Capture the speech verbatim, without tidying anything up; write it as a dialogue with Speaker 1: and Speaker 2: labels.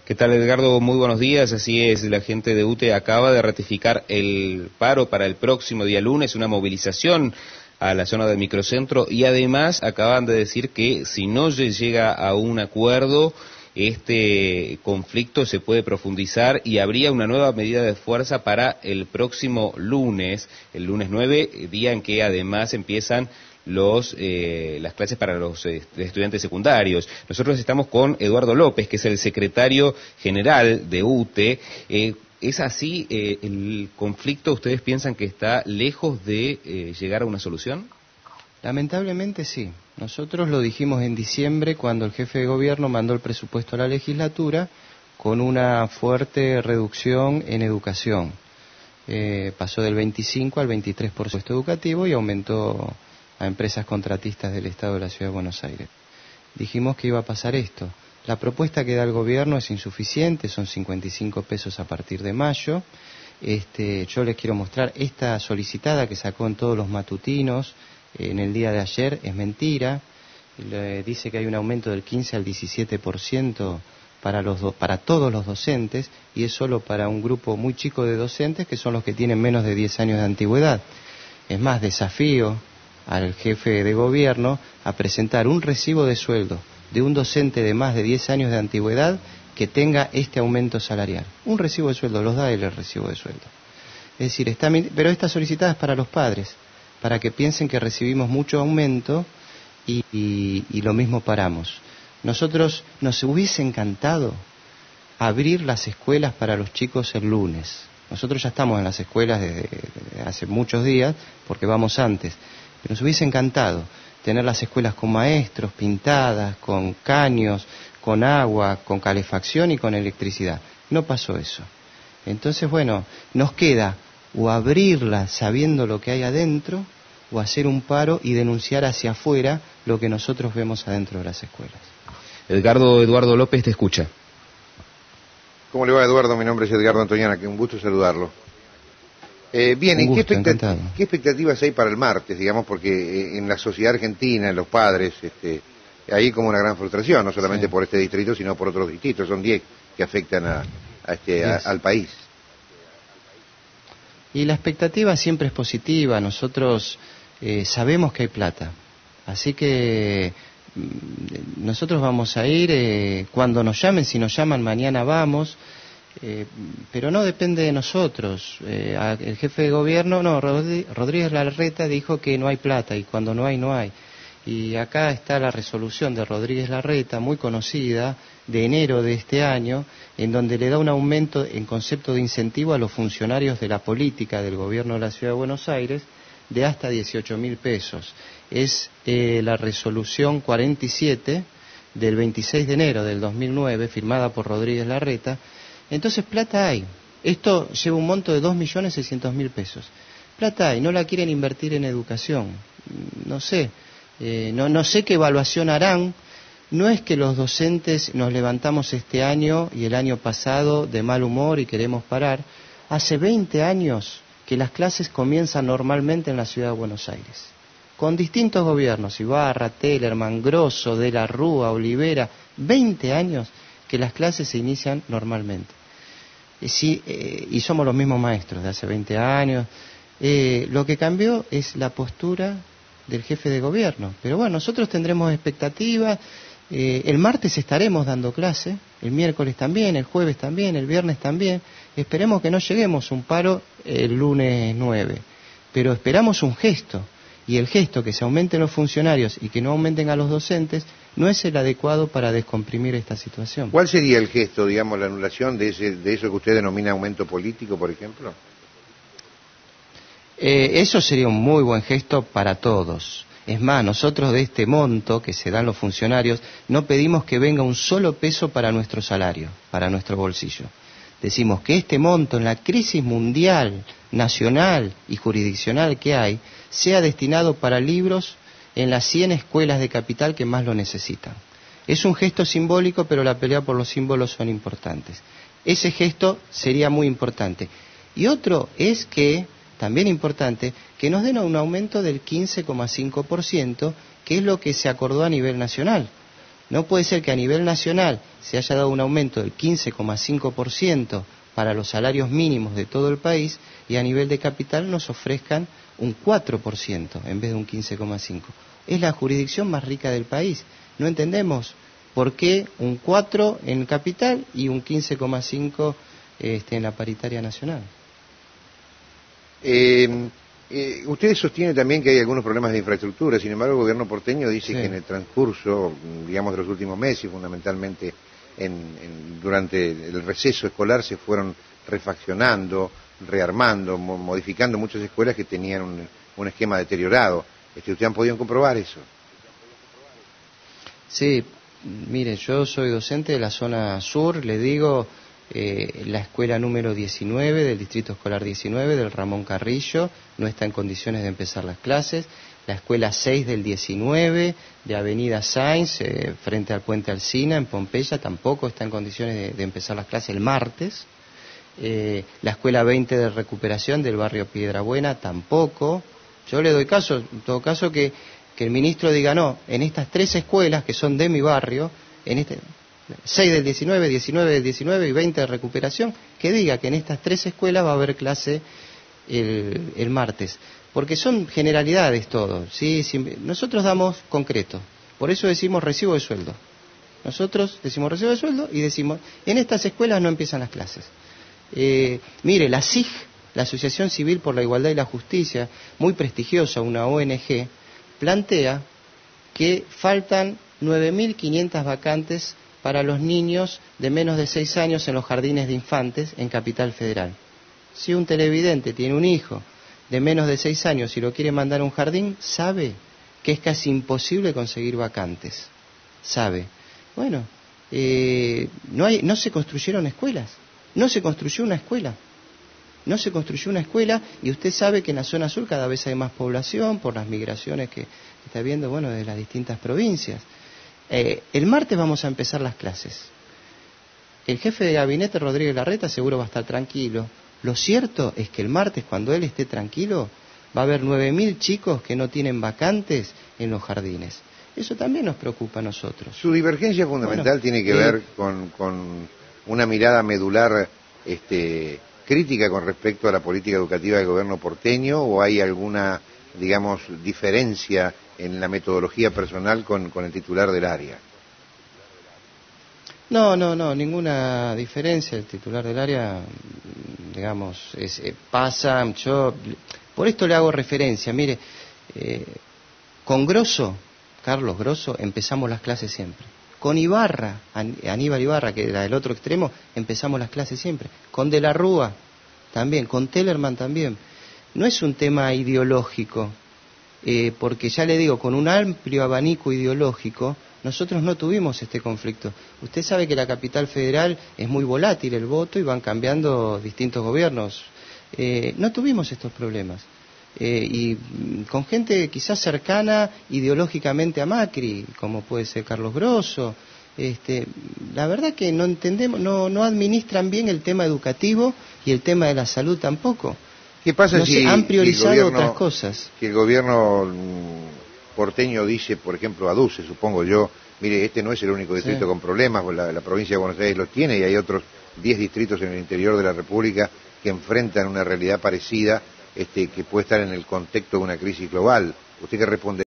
Speaker 1: ¿Qué tal, Edgardo? Muy buenos días. Así es, la gente de U T E acaba de ratificar el paro para el próximo día lunes, una movilización a la zona del microcentro, y además acaban de decir que si no se llega a un acuerdo, este conflicto se puede profundizar y habría una nueva medida de fuerza para el próximo lunes, el lunes nueve, día en que además empiezan los eh, las clases para los eh, estudiantes secundarios. Nosotros estamos con Eduardo López, que es el secretario general de U T E. Eh, ¿Es así eh, el conflicto? ¿Ustedes piensan que está lejos de eh, llegar a una solución?
Speaker 2: Lamentablemente sí. Nosotros lo dijimos en diciembre cuando el jefe de gobierno mandó el presupuesto a la legislatura con una fuerte reducción en educación. Eh, pasó del veinticinco al veintitrés por ciento educativo y aumentó a empresas contratistas del Estado de la Ciudad de Buenos Aires. Dijimos que iba a pasar esto. La propuesta que da el gobierno es insuficiente, son cincuenta y cinco pesos a partir de mayo. Este, yo les quiero mostrar esta solicitada que sacó en todos los matutinos eh, en el día de ayer, es mentira. Le dice que hay un aumento del quince al diecisiete por ciento para, los do, para todos los docentes, y es solo para un grupo muy chico de docentes, que son los que tienen menos de diez años de antigüedad. Es más, desafío al jefe de gobierno a presentar un recibo de sueldo de un docente de más de diez años de antigüedad que tenga este aumento salarial. Un recibo de sueldo, los da él el recibo de sueldo. Es decir, está, pero esta solicitada es para los padres, para que piensen que recibimos mucho aumento y, y, y lo mismo paramos. Nosotros nos hubiese encantado abrir las escuelas para los chicos el lunes. Nosotros ya estamos en las escuelas desde, desde hace muchos días, porque vamos antes. Pero nos hubiese encantado tener las escuelas con maestros, pintadas, con caños, con agua, con calefacción y con electricidad. No pasó eso. Entonces, bueno, nos queda o abrirlas sabiendo lo que hay adentro, o hacer un paro y denunciar hacia afuera lo que nosotros vemos adentro de las escuelas.
Speaker 1: Edgardo, Eduardo López te escucha.
Speaker 3: ¿Cómo le va, Eduardo? Mi nombre es Edgardo Antoñana, que un gusto saludarlo. Eh, bien, ¿y qué, expectat ¿qué expectativas hay para el martes, digamos? Porque eh, en la sociedad argentina, en los padres, este, hay como una gran frustración, no solamente sí. por este distrito, sino por otros distritos. Son diez que afectan a, a este, a, al país.
Speaker 2: Y la expectativa siempre es positiva. Nosotros eh, sabemos que hay plata, así que mm, nosotros vamos a ir eh, cuando nos llamen. Si nos llaman mañana vamos. Eh, pero no depende de nosotros. Eh, el jefe de gobierno, no, Rodríguez Larreta dijo que no hay plata, y cuando no hay, no hay. Y acá está la resolución de Rodríguez Larreta, muy conocida, de enero de este año, en donde le da un aumento en concepto de incentivo a los funcionarios de la política del gobierno de la Ciudad de Buenos Aires de hasta dieciocho mil pesos. Es eh, la resolución cuarenta y siete del veintiséis de enero del dos mil nueve, firmada por Rodríguez Larreta. Entonces plata hay. Esto lleva un monto de dos millones seiscientos mil pesos. Plata hay, no la quieren invertir en educación. No sé, eh, no, no sé qué evaluación harán. No es que los docentes nos levantamos este año y el año pasado de mal humor y queremos parar. Hace veinte años que las clases comienzan normalmente en la Ciudad de Buenos Aires. Con distintos gobiernos, Ibarra, Tellerman, Grosso, De la Rúa, Olivera, veinte años que las clases se inician normalmente. Sí, eh, y somos los mismos maestros de hace veinte años. Eh, lo que cambió es la postura del jefe de gobierno. Pero bueno, nosotros tendremos expectativas. Eh, el martes estaremos dando clase, el miércoles también, el jueves también, el viernes también. Esperemos que no lleguemos a un paro el lunes nueve, pero esperamos un gesto. Y el gesto, que se aumenten los funcionarios y que no aumenten a los docentes, no es el adecuado para descomprimir esta situación.
Speaker 3: ¿Cuál sería el gesto, digamos, la anulación de, ese, de eso que usted denomina aumento político, por ejemplo?
Speaker 2: Eh, eso sería un muy buen gesto para todos. Es más, nosotros de este monto que se dan los funcionarios, no pedimos que venga un solo peso para nuestro salario, para nuestro bolsillo. Decimos que este monto, en la crisis mundial, nacional y jurisdiccional que hay, sea destinado para libros en las cien escuelas de capital que más lo necesitan. Es un gesto simbólico, pero la pelea por los símbolos son importantes. Ese gesto sería muy importante. Y otro es que, también importante, que nos den un aumento del quince coma cinco por ciento, que es lo que se acordó a nivel nacional. No puede ser que a nivel nacional se haya dado un aumento del quince coma cinco por ciento para los salarios mínimos de todo el país y a nivel de capital nos ofrezcan un cuatro por ciento en vez de un quince coma cinco por ciento. Es la jurisdicción más rica del país. No entendemos por qué un cuatro en capital y un quince coma cinco por ciento este, en la paritaria nacional.
Speaker 3: Eh, eh, usted sostiene también que hay algunos problemas de infraestructura, sin embargo el gobierno porteño dice sí. que en el transcurso, digamos, de los últimos meses, fundamentalmente en, en, durante el receso escolar, se fueron refaccionando, rearmando, mo modificando muchas escuelas que tenían un, un esquema deteriorado. Este, ¿Ustedes han podido comprobar eso?
Speaker 2: Sí, mire, yo soy docente de la zona sur, le digo, eh, la escuela número diecinueve del Distrito Escolar diecinueve del Ramón Carrillo no está en condiciones de empezar las clases, la escuela seis del diecinueve de Avenida Sáenz, eh, frente al Puente Alsina, en Pompeya, tampoco está en condiciones de, de empezar las clases el martes, eh, la escuela veinte de recuperación del barrio Piedrabuena, tampoco. Yo le doy caso, en todo caso, que, que el ministro diga, no, en estas tres escuelas que son de mi barrio, en este seis del diecinueve, diecinueve del diecinueve y veinte de recuperación, que diga que en estas tres escuelas va a haber clase el, el martes. Porque son generalidades todo, ¿sí? Nosotros damos concreto, por eso decimos recibo de sueldo. Nosotros decimos recibo de sueldo y decimos, en estas escuelas no empiezan las clases. Eh, mire, la S I G, la Asociación Civil por la Igualdad y la Justicia, muy prestigiosa, una O N G, plantea que faltan nueve mil quinientas vacantes para los niños de menos de seis años en los jardines de infantes en Capital Federal. Si un televidente tiene un hijo de menos de seis años y lo quiere mandar a un jardín, sabe que es casi imposible conseguir vacantes. Sabe. Bueno, eh, no hay, no se construyeron escuelas. No se construyó una escuela. No se construyó una escuela y usted sabe que en la zona sur cada vez hay más población por las migraciones que está habiendo, bueno, de las distintas provincias. Eh, el martes vamos a empezar las clases. El jefe de gabinete, Rodríguez Larreta, seguro va a estar tranquilo. Lo cierto es que el martes, cuando él esté tranquilo, va a haber nueve mil chicos que no tienen vacantes en los jardines. Eso también nos preocupa a nosotros.
Speaker 3: Su divergencia fundamental bueno, tiene que eh, ver con, con una mirada medular este, crítica con respecto a la política educativa del gobierno porteño, o hay alguna, digamos, diferencia en la metodología personal con, con el titular del área.
Speaker 2: No, no, no, ninguna diferencia. El titular del área, digamos, es, eh, pasa, yo, por esto le hago referencia, mire, eh, con Grosso, Carlos Grosso, empezamos las clases siempre. Con Ibarra, Aníbal Ibarra, que era el otro extremo, empezamos las clases siempre. Con De la Rúa, también, con Tellerman también. No es un tema ideológico. Eh, porque ya le digo, con un amplio abanico ideológico, nosotros no tuvimos este conflicto. Usted sabe que la capital federal es muy volátil el voto y van cambiando distintos gobiernos. Eh, no tuvimos estos problemas. Eh, y con gente quizás cercana ideológicamente a Macri, como puede ser Carlos Grosso, este, la verdad que no entendemos, no, no administran bien el tema educativo y el tema de la salud tampoco.
Speaker 3: ¿Qué pasa
Speaker 2: no
Speaker 3: si
Speaker 2: han priorizado
Speaker 3: si el gobierno,
Speaker 2: otras cosas?
Speaker 3: Si el gobierno porteño dice, por ejemplo, aduce, supongo yo, mire, este no es el único distrito sí. con problemas, la, la provincia de Buenos Aires los tiene y hay otros diez distritos en el interior de la República que enfrentan una realidad parecida, este, que puede estar en el contexto de una crisis global. ¿Usted qué responde?